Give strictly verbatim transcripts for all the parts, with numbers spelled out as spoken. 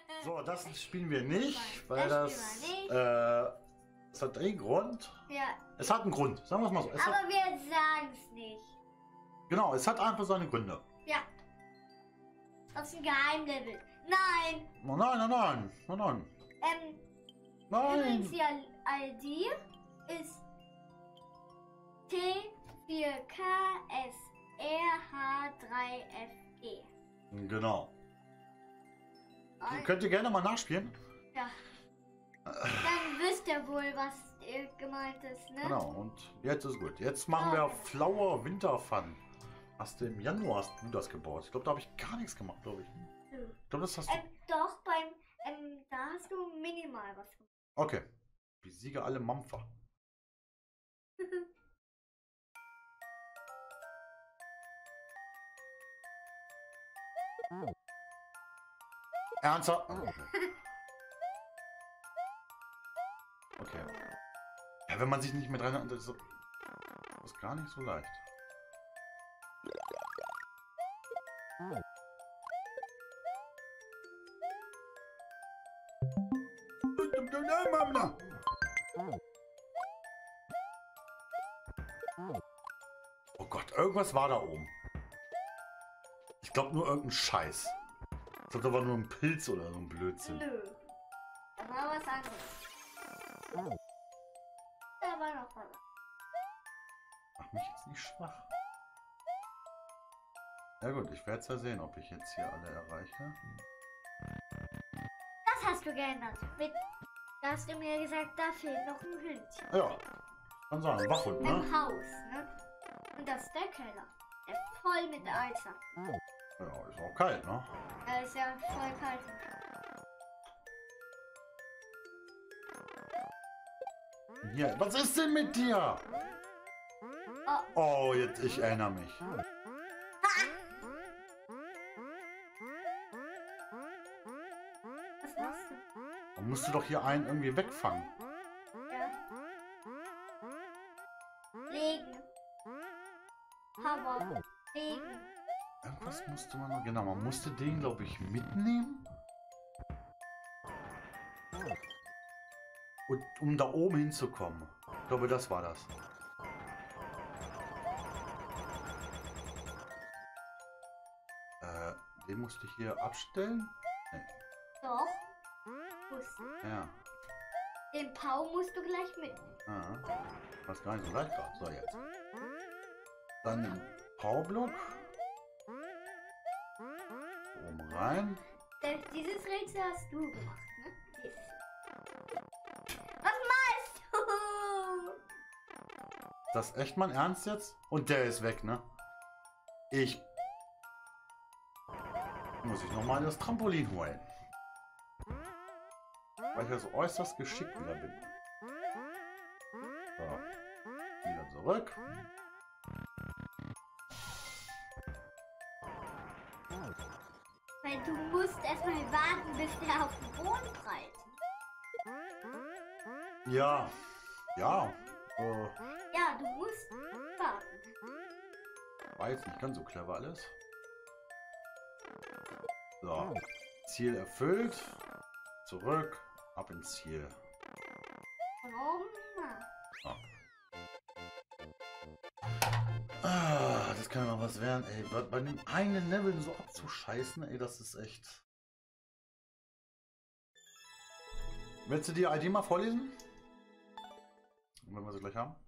So, das spielen wir nicht, weil das das, spielen wir nicht. äh, es hat einen Grund. Ja. Es hat einen Grund, sagen wir es mal so. Es Aber hat, wir sagen es nicht. genau, es hat einfach seine Gründe. Ja. Das ist ein Geheimlevel. Nein. Oh nein, nein, nein, nein, nein. Ähm, Nein. übrigens die I D ist T vier K S R H drei F E. Genau. Und, Könnt ihr gerne mal nachspielen. ja. Dann wisst ihr wohl, was äh, gemeint ist, ne? Genau, und jetzt ist gut. Jetzt machen wir Flower Winter Fun. Hast du im Januar hast du das gebaut? Ich glaube, da habe ich gar nichts gemacht, glaube ich. Nö. Ich glaube, das hast du. Ähm, doch, beim, ähm, da hast du minimal was gemacht. Okay. Besiege alle Mampfer. Ernsthaft? Okay. Ja, wenn man sich nicht mehr dran erinnert, ist so- das ist gar nicht so leicht. Oh Gott, irgendwas war da oben. Ich glaube nur irgendein Scheiß. Ich glaube, da war nur ein Pilz oder so ein Blödsinn. Nö. Da war was anderes. Da war noch was. Mach mich jetzt nicht schwach. Ja gut, ich werde es ja sehen, ob ich jetzt hier alle erreiche. Das hast du geändert. Mit, da hast du mir gesagt, da fehlt noch ein Hündchen. Ja, kann sein, ein Wachhund, ne? Im Haus, ne? Und das ist der Keller. Der ist voll mit Eisern. Ja, ist auch kalt, ne? Da ist ja voll kalt. Hier, was ist denn mit dir? Oh, Oh, jetzt, ich erinnere mich. was machst du? Man musste doch hier einen irgendwie wegfangen. Ja. Legen. Power. Legen. Irgendwas musste man noch. Genau, man musste den, glaube ich, mitnehmen. Und um da oben hinzukommen. Ich glaube, das war das. Äh, den musste ich hier abstellen. Nee. Doch. Musst. Ja. Den Pau musst du gleich mitnehmen. Ah, was gar nicht so leicht war. So, jetzt. Dann den Powerblock. Oben rein. Denn dieses Rätsel hast du gemacht, ne? Dieses. Was machst du? Das ist echt mein Ernst jetzt? Und der ist weg, ne? Ich... Muss ich nochmal das Trampolin holen. Weil ich ja so äußerst geschickt wieder bin. So. Wieder zurück. Weil du musst erstmal warten, bis der auf den Boden prallt. Ja. Ja. Äh, Ja, du musst warten. war jetzt nicht ganz so clever alles. So. Ziel erfüllt. Zurück. Ab ins Ziel. Von oben? Na. So. Ah, das kann noch was werden, ey. Bei, bei dem einen Level so abzuscheißen, ey, das ist echt. Willst du die I D mal vorlesen? Wenn wir sie gleich haben.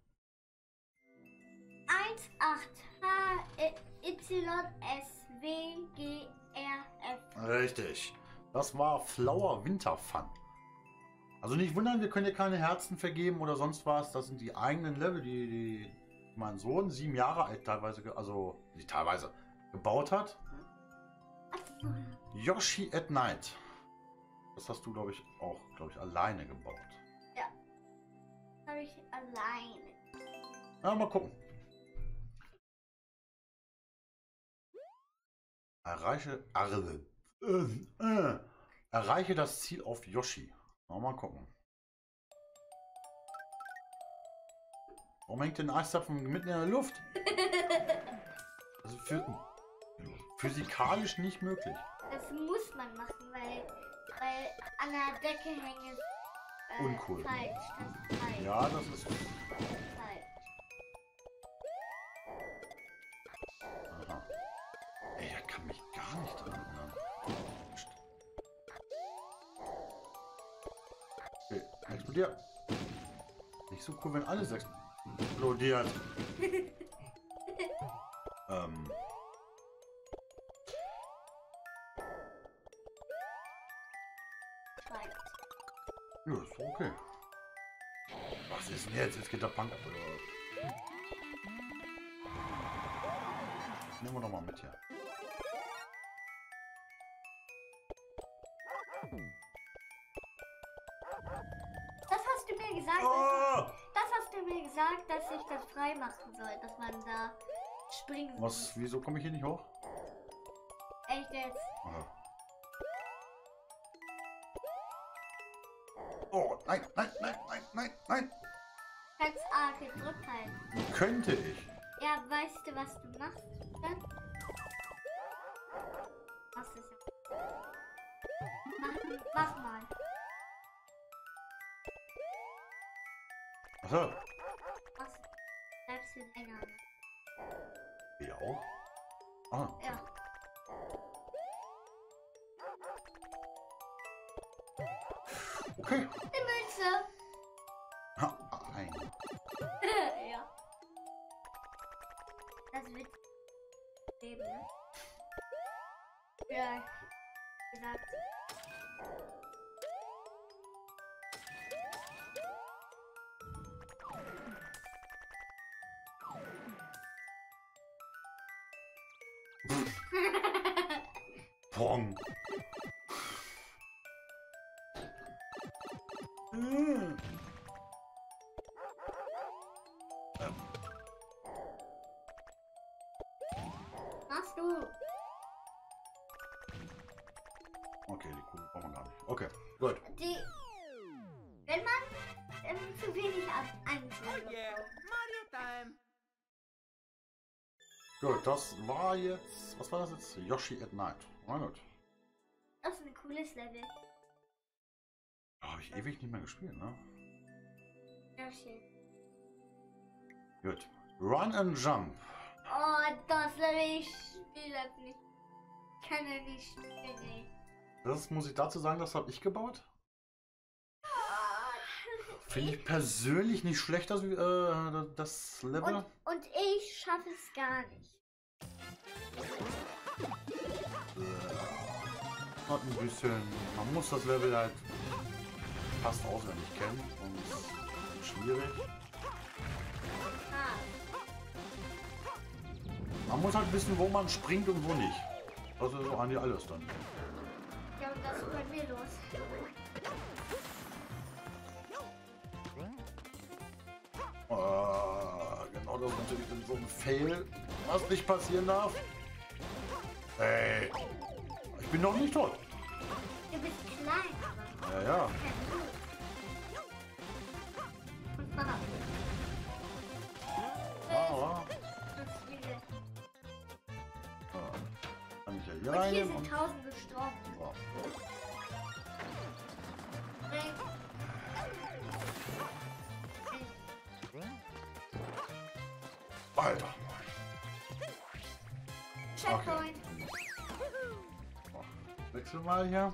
eins acht H Y S W G R F. Richtig. Das war Flower Winter Fun. Also nicht wundern, wir können hier keine Herzen vergeben oder sonst was. Das sind die eigenen Level, die, die mein Sohn, sieben Jahre alt teilweise, ge- also nicht teilweise, gebaut hat. Yoshi at Night. Das hast du, glaube ich, auch, glaube ich, alleine gebaut. Ja. Das habe ich alleine. Ja, mal gucken. Erreiche, Arre, äh, äh, erreiche das Ziel auf Yoshi. Mal gucken. Warum hängt denn ein Eiszapfen mitten in der Luft? Das ist für, physikalisch nicht möglich. Das muss man machen, weil Weil an der Decke hängen ist äh, Uncool. falsch. Das ist falsch. Ja, das ist Falsch. Aha. Ey, er kann mich gar nicht dran erinnern. Psst. Okay, explodiert. Nicht so cool, wenn alles explodiert. ähm. Falsch. Ja, ist okay. Was ist denn jetzt? Jetzt geht der Punk ab. Oder? Nehmen wir doch mal mit hier. Das hast du mir gesagt. Oh! Das hast du mir gesagt, dass ich das frei machen soll, dass man da springen soll. Was? Wieso komme ich hier nicht hoch? Echt jetzt? Aha. Oh, nein, nein, nein, nein, nein, nein. Kannst A gedrückt halten. Könnte ich. Ja, weißt du, was du machst dann? Machst es ja. Mach, mach mal. Achso. Mach's. Bleibst du länger. Ja auch? Ah. Ja. Okay. Die Münze. Ha, ein. Ja. Das wird leben, ne? Ja. Gesagt. Pong. Hm. Ähm. Machst du? Okay, die Kugel brauchen wir gar nicht. Okay, gut. Die. Wenn man ähm, zu wenig ab anzieht. Oh yeah, Mario time. Gut, das war jetzt. Was war das jetzt? Yoshi at Night. Na gut. Das ist ein cooles Level. Habe ich ewig nicht mehr gespielt, ne? Ja, schön. Gut. Run and Jump. Oh, das Level, ich spiele das nicht. Ich kann ja nicht spielen, ey. Das muss ich dazu sagen, das habe ich gebaut. Finde ich persönlich nicht schlecht, das, äh, das Level. Und, und ich schaffe es gar nicht. Hat ein bisschen. Man muss das Level halt fast auswendig kennen und es ist schwierig. Ah, Man muss halt wissen, wo man springt und wo nicht. Das ist so eigentlich alles dann. ja, und das ist bei mir los. Ah, genau, das ist natürlich so ein Fail, was nicht passieren darf. Ey, ich bin noch nicht tot. Du bist klein, aber. Ja, ja. Und Mama. Aber, Das Spiel. ah, kann ich ja hier Und hier reingehen sind und. tausend gestorben. So. Ey, Alter. Checkpoint. Wechsel mal hier.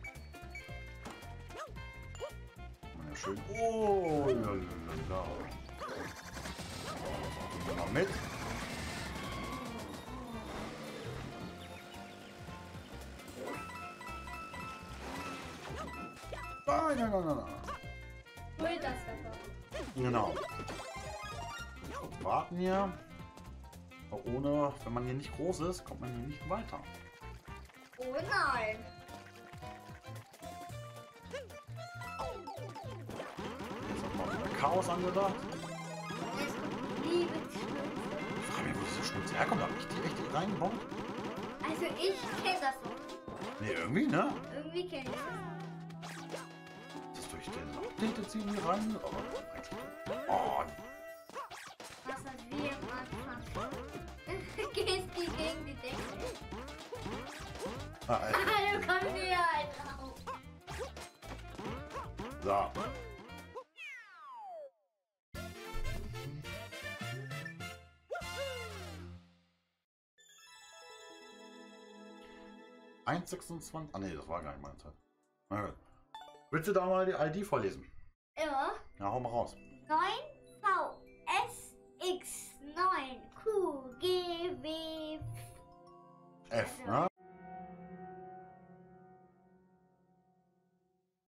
Ja, schön. Oh, lalalala. So, mal mit. Nein, nein, nein, nein, nein. Hol das davon. Genau. Kurz warten hier. Aber ohne, wenn man hier nicht groß ist, kommt man hier nicht weiter. Oh nein. Jetzt hat man wieder Chaos angedacht. Es kommt Liebe zu. Ich frage mich, wo diese Schnulze herkommt. Hab ich die echt hier reingebaut? Also ich kenne das so. Nee, irgendwie, ne? Irgendwie kenne ich das. Ist das durch den Update jetzt irgendwie rein? Aber eigentlich. Oh, Was hat wir am Anfang? Gehst du gegen die Decke? ah, Alter. Hallo, komm hier, Alter. So. eins sechsundzwanzig. Ah ne, das war gar nicht meine Zeit. Na gut. Willst du da mal die I D vorlesen? Immer. Ja, hau mal raus. neun V S X neun Q G W F, ne?